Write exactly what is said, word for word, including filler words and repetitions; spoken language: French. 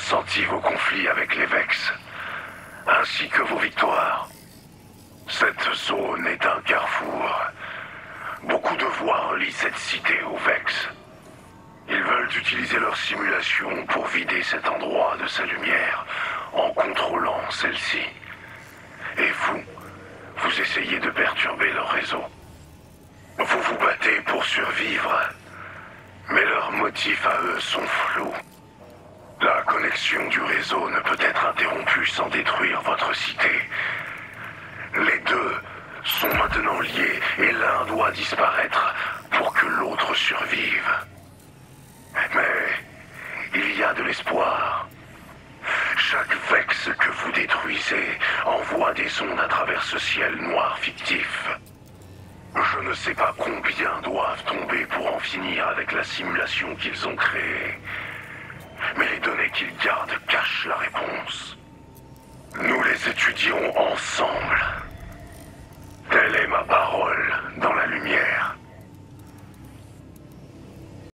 ressenti vos conflits avec les Vex, ainsi que vos victoires. Cette zone est un carrefour. Beaucoup de voies relient cette cité aux Vex. Ils veulent utiliser leur simulation pour vider cet endroit de sa lumière en contrôlant celle-ci. Et vous, vous essayez de perturber leur réseau. Vous vous battez pour survivre, mais leurs motifs à eux sont flous. La connexion du réseau ne peut être interrompue sans détruire votre cité. Les deux sont maintenant liés et l'un doit disparaître pour que l'autre survive. Mais il y a de l'espoir. Chaque Vex que vous détruisez envoie des ondes à travers ce ciel noir fictif. Je ne sais pas combien doivent tomber pour en finir avec la simulation qu'ils ont créée. Mais les données qu'ils gardent cachent la réponse. Nous les étudions ensemble.